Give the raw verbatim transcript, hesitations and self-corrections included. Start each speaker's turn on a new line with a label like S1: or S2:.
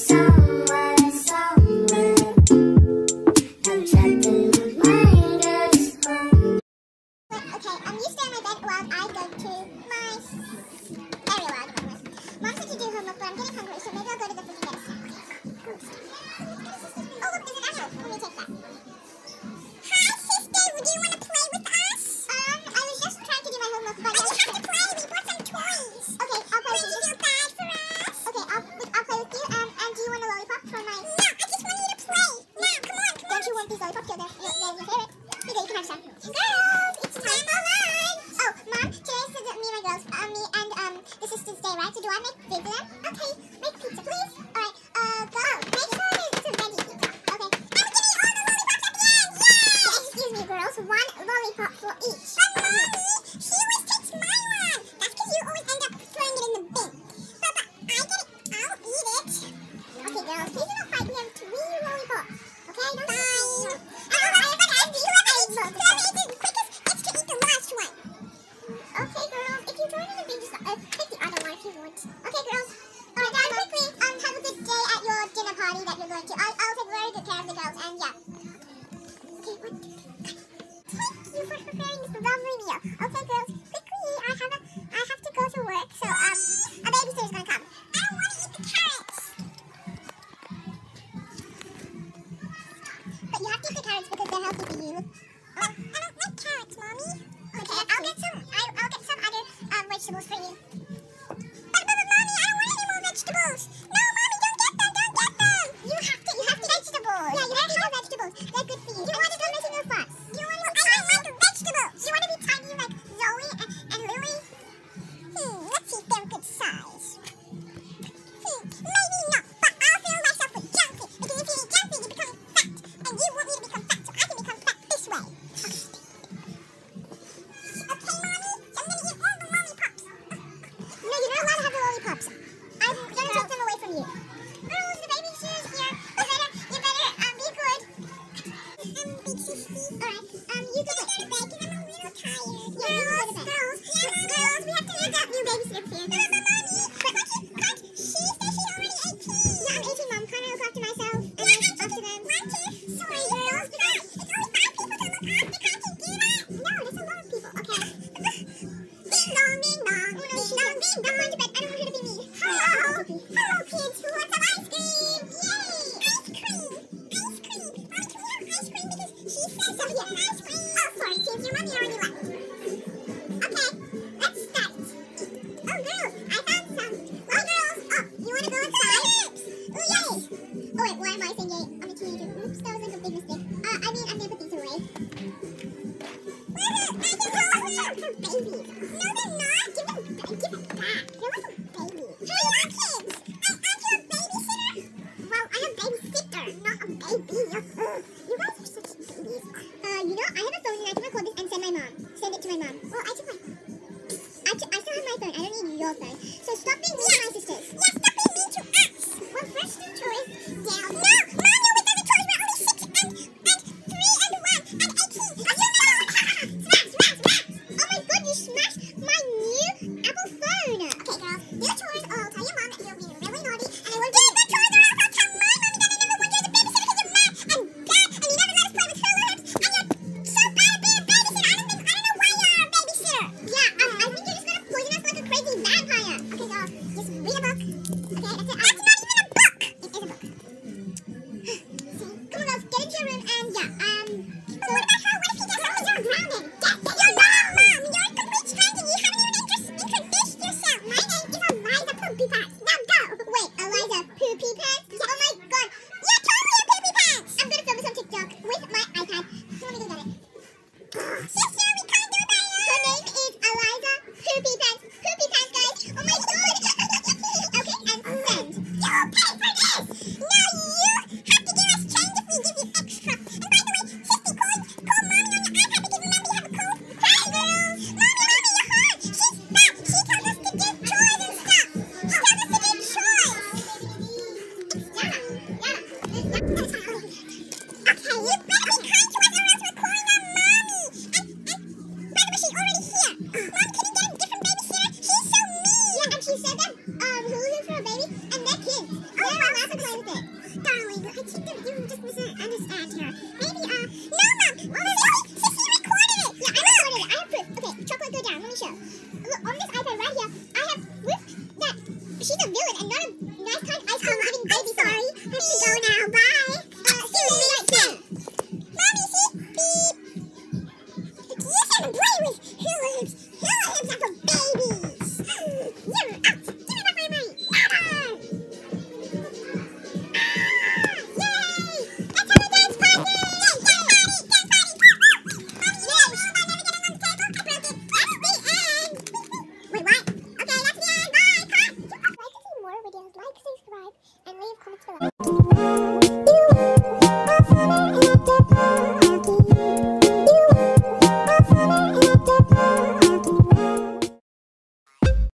S1: somewhere, somewhere. I'm trapped in my mind, I just want.
S2: Okay, um, you stay on my bed while I go to my area where I do my homework. Mom said to do homework, but I'm getting hungry, so maybe I'll go to the fridge and get a snack. Oh, look, there's an apple. Let me take that. Hi, sister. Do you want to play with us? Um, I was just trying to do my homework, but you have to play. We bought some toys. Okay, I'll play with you. Will you feel bad for us? Okay, I'll, I'll play with you. Um, and do you want a lollipop from my... No, I just want you to play. No, come on, come on. Don't you want these lollipops? You're, they're, they're your favorite. Here you go, you can have some. Girls, it's time for lunch. Oh, Mom, today is the, me and my girls, um, me and um, the sisters' day, right? So do I make food for them? Okay, make pizza, please. All right, uh, go. Make sure it's a veggie pizza. Okay. And we're getting all the lollipops at the end. Yay! Excuse me, girls. One lollipop for each. But Mommy, she always takes my one. That's because you always end up throwing it in the bin. But, but I get it. I'll eat it. Okay, girls, please do not fight. We have three lollipops. Okay, don't fight. Okay, girls, if you join in the bin, just uh, pick the other one if you want. Okay, girls. Alright, guys, quickly, um, have a good day at your dinner party that you're going to. I'll, I'll take very good care of the girls, and yeah. Okay, what? Thank you for preparing this lovely meal. Okay, girls, quickly, I have a, I have to go to work, so, um, a babysitter's gonna come. I don't want to eat the carrots. But you have to eat the carrots because they're healthy for you. Oh, I don't like carrots, Mommy. Okay, I'll get some, I'll, I'll get some other, um, vegetables for you. But, but, but, Mommy, I don't want any more vegetables. No, Mommy, don't get them, don't get them. You have to, you have to vegetables. Yeah, you have to have vegetables. They're good for you. You don't want to go missing your fuss. You don't want to be tiny. I don't like vegetables. You want to be tiny like Zoe and, and Louie? Hmm, let's see if they're good size. Hmm, maybe not, but I'll fill myself with junk food. Because if you eat junk food, you become fat. And you want me to become fat, so I can become fat this way. Lollipops. I'm gonna take them away from you. Girls, the babysitter's here. You better, you better, um, be good. Um, big sissy. Alright, um, you go to bed because I'm a little tired. Yeah, girls, you go to bed. Girls, yeah, girls, we have to look up new babysitter's here. No, but Mommy, but what you, can't, she said she's already eighteen. Yeah, I'm eighteen, Mom. Can't I look after myself? And yeah, then after them. Want to? Sorry, girls. No, it's only five people to look after. Can't you do that? No, there's a lot of people. Okay. Ding dong, ding dong. Oh, no, ding dong, ding dong. I'm going to bed. I don't want her to be mean. Hello! Hello, kids! Who wants some ice cream? Yay! Ice cream! Ice cream! Mommy, can we have ice cream? Because she said so. Yeah, ice cream! Oh, sorry, kids. Your mommy already left. Okay, let's start. Oh, girls, I found some. Oh, girls! Oh, you want to go inside? Oh, yay! Oh, wait, why am I saying yay? I'm a teenager. Oops, that was like a big mistake. Uh, I mean, I'm going to put these away. Woohoo! I can hold them for babies. No, they're not. Give them, give it back. They're like a baby. Hey, you kids! I, aren't you a babysitter? Well, I am a babysitter, not a baby. Ugh, you guys are such babies. Uh, you know, I have a phone and I can record this and send my mom. Send it to my mom. Well, I took my phone. I, t I still have my phone. I don't need your phone. So stop being mean to my sisters. Yeah, stop being mean to us. Well, first the toys down. No, Mom, you're with other toys. We're only six and, and three and one and eighteen. That's your phone. Smash, smash, smash. Oh my god, you smashed my new Apple phone. Okay, girls, do the chores or I'll tell your mom that you're being really naughty and I will do the chores or else I'll tell my mommy that I never want you as a babysitter because you're mad and bad and you never let us play with hula hoops and you're so bad at being a babysitter. I don't think, I don't know why you're a babysitter. Yeah, um, I think you're just gonna poison us like a crazy vampire. Okay, girls, just read a book. Okay, that's it. That's not even a book. It is a book. See, come on, girls, get into your room and yeah, um, but what about her? What if he gets home and you're grounded? Get, get your mom, Mom. You're a complete stranger. You haven't even intro- introduced yourself. My name is Eliza Poopy Pants. Now go. Wait, Eliza Poopy Pants? Oh my god. You're totally a Poopy Pants. I'm gonna film this on TikTok with my iPad. So let me go get it. Sister, we can't do that. Her name is Eliza Poopy Pants. Poopy Pants, guys. Oh my god. Okay, and send. You pay for this. No, you have to give us change if we give you extra. And by the way, Sissy, call, call Mommy on your iPad because remember you have a cold. Hi, girls. Mommy, Mommy, you're hot. She's back. She tells us to do chores and stuff. She tells us to do also play with it. Darling, I think that you just misunderstand her. Maybe, uh, no, Mom! Oh, Sissy, Sissy recorded it! Yeah, I recorded it. I have proof. Okay, chocolate, go down. Let me show. Look, on this iPad right here, I have proof that she's a villain and not a